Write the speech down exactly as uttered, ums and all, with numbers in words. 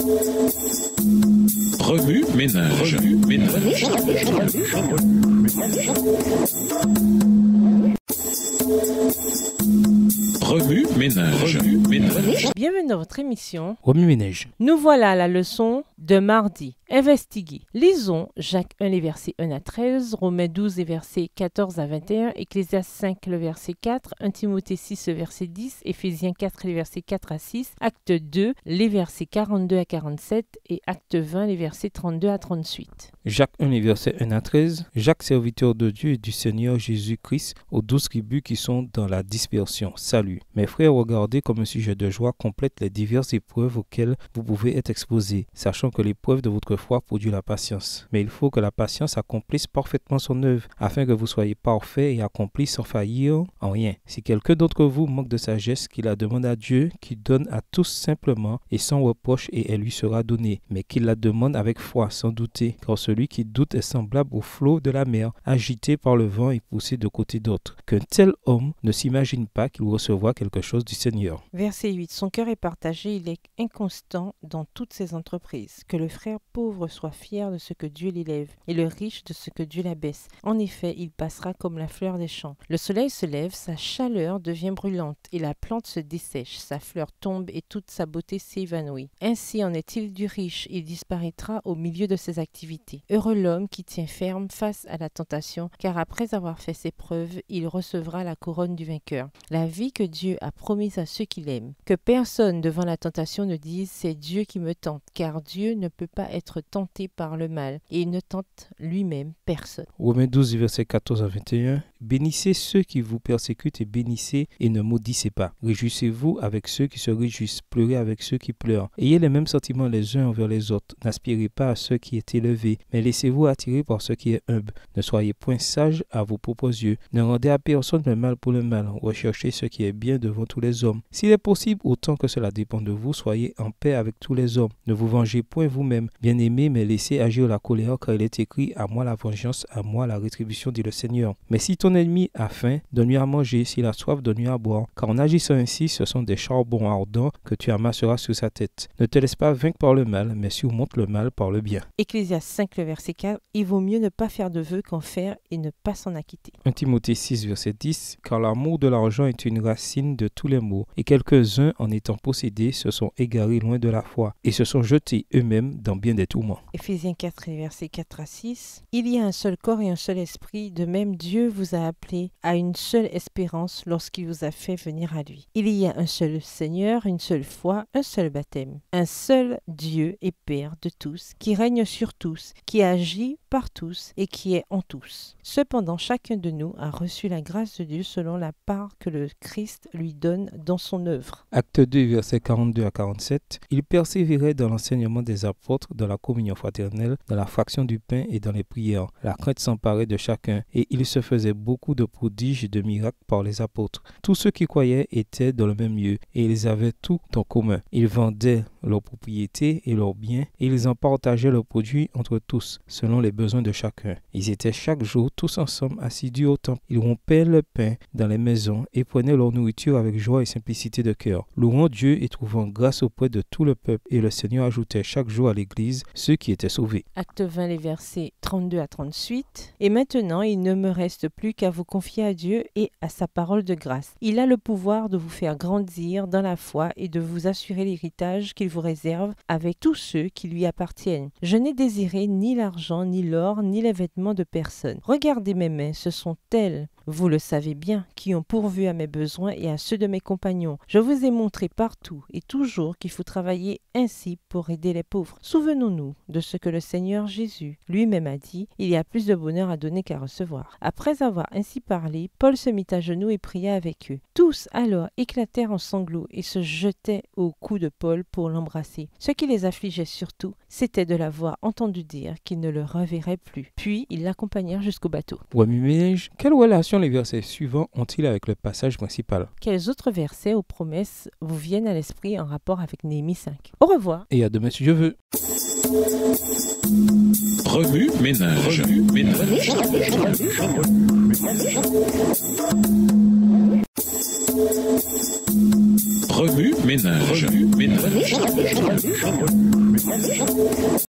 Remue ménage. Remue ménage. Remue ménage. Remue ménage. Bienvenue dans votre émission Remue ménage. Nous voilà à la leçon de mardi. Investiguer. Lisons Jacques un, les versets un à treize, Romains douze, les versets quatorze à vingt et un, Ecclésiaste cinq, le verset quatre, premier Timothée six, le verset dix, Éphésiens quatre, les versets quatre à six, Acte deux, les versets quarante-deux à quarante-sept et Acte vingt, les versets trente-deux à trente-huit. Jacques un, les versets un à treize. Jacques, serviteur de Dieu et du Seigneur Jésus-Christ, aux douze tribus qui sont dans la dispersion. Salut. Mes frères, regardez comme un sujet de joie complète les diverses épreuves auxquelles vous pouvez être exposés, sachant que l'épreuve de votre foi produit la patience. Mais il faut que la patience accomplisse parfaitement son œuvre, afin que vous soyez parfaits et accomplis sans faillir en rien. Si quelqu'un d'entre vous manque de sagesse, qu'il la demande à Dieu, qui donne à tous simplement et sans reproche, et elle lui sera donnée, mais qu'il la demande avec foi, sans douter, car celui qui doute est semblable au flot de la mer, agité par le vent et poussé de côté d'autre. Qu'un tel homme ne s'imagine pas qu'il recevra quelque chose du Seigneur. Verset huit. Son cœur est partagé, il est inconstant dans toutes ses entreprises. Que le frère pauvre soit fier de ce que Dieu l'élève, et le riche de ce que Dieu l'abaisse. En effet, il passera comme la fleur des champs. Le soleil se lève, sa chaleur devient brûlante, et la plante se dessèche, sa fleur tombe et toute sa beauté s'évanouit. Ainsi en est-il du riche, il disparaîtra au milieu de ses activités. Heureux l'homme qui tient ferme face à la tentation, car après avoir fait ses preuves, il recevra la couronne du vainqueur. La vie que Dieu a promise à ceux qui l'aiment. Que personne devant la tentation ne dise « c'est Dieu qui me tente », car Dieu ne peut pas être tenté par le mal, et il ne tente lui-même personne. Romains douze, versets quatorze à vingt et un. Bénissez ceux qui vous persécutent et bénissez et ne maudissez pas. Réjouissez-vous avec ceux qui se réjouissent, pleurez avec ceux qui pleurent. Ayez les mêmes sentiments les uns envers les autres. N'aspirez pas à ce qui est élevé, mais laissez-vous attirer par ce qui est humble. Ne soyez point sages à vos propres yeux. Ne rendez à personne le mal pour le mal. Recherchez ce qui est bien devant tous les hommes. S'il est possible, autant que cela dépend de vous, soyez en paix avec tous les hommes. Ne vous vengez point vous-même, bien-aimés, mais laissez agir la colère, car il est écrit « À moi la vengeance, à moi la rétribution, dit le Seigneur. » Mais si ton ennemi a faim, donne-lui à manger, s'il a soif, donne-lui à boire, car en agissant ainsi, ce sont des charbons ardents que tu amasseras sur sa tête. Ne te laisse pas vaincre par le mal, mais surmonte le mal par le bien. Ecclésiaste cinq, le verset quatre. Il vaut mieux ne pas faire de vœux qu'en faire et ne pas s'en acquitter. premier Timothée six, verset dix. Car l'amour de l'argent est une racine de tous les maux, et quelques-uns, en étant possédés, se sont égarés loin de la foi, et se sont jetés eux-mêmes dans bien des tourments. Éphésiens quatre, versets quatre à six. Il y a un seul corps et un seul esprit, de même Dieu vous a appelé à une seule espérance lorsqu'il vous a fait venir à lui. Il y a un seul Seigneur, une seule foi, un seul baptême, un seul Dieu et Père de tous, qui règne sur tous, qui agit par tous et qui est en tous. Cependant, chacun de nous a reçu la grâce de Dieu selon la part que le Christ lui donne dans son œuvre. Acte deux, versets quarante-deux à quarante-sept. Il persévérait dans l'enseignement des apôtres, dans la communion fraternelle, dans la fraction du pain et dans les prières. La crainte s'emparait de chacun, et il se faisait beaucoup de prodiges et de miracles par les apôtres. Tous ceux qui croyaient étaient dans le même lieu, et ils avaient tout en commun. Ils vendaient leurs propriétés et leurs biens, et ils en partageaient leurs produits entre tous, selon les besoins de chacun. Ils étaient chaque jour tous ensemble assidus au temple. Ils rompaient le pain dans les maisons et prenaient leur nourriture avec joie et simplicité de cœur, louant Dieu et trouvant grâce auprès de tout le peuple. Et le Seigneur ajoutait chaque jour à l'Église ceux qui étaient sauvés. Acte vingt, les versets trente-deux à trente-huit. Et maintenant, il ne me reste plus qu'à vous confier à Dieu et à sa parole de grâce. Il a le pouvoir de vous faire grandir dans la foi et de vous assurer l'héritage qu'il vous réserve avec tous ceux qui lui appartiennent. Je n'ai désiré ni l'argent, ni l'or, ni les vêtements de personne. Regardez mes mains, ce sont elles, vous le savez bien, qui ont pourvu à mes besoins et à ceux de mes compagnons. Je vous ai montré partout et toujours qu'il faut travailler ainsi pour aider les pauvres. Souvenons-nous de ce que le Seigneur Jésus lui-même a dit, il y a plus de bonheur à donner qu'à recevoir. Après avoir ainsi parlé, Paul se mit à genoux et pria avec eux. Tous alors éclatèrent en sanglots et se jetaient au cou de Paul pour l'embrasser. Ce qui les affligeait surtout, c'était de l'avoir entendu dire qu'il ne le reverrait plus. Puis ils l'accompagnèrent jusqu'au bateau. Remue ménage, quelle relation les versets suivants ont-ils avec le passage principal? Quels autres versets aux promesses vous viennent à l'esprit en rapport avec Néhémie cinq? Au revoir. Et à demain si Dieu veut. Remue ménage. Remue ménage. Remue ménage. Remue ménage.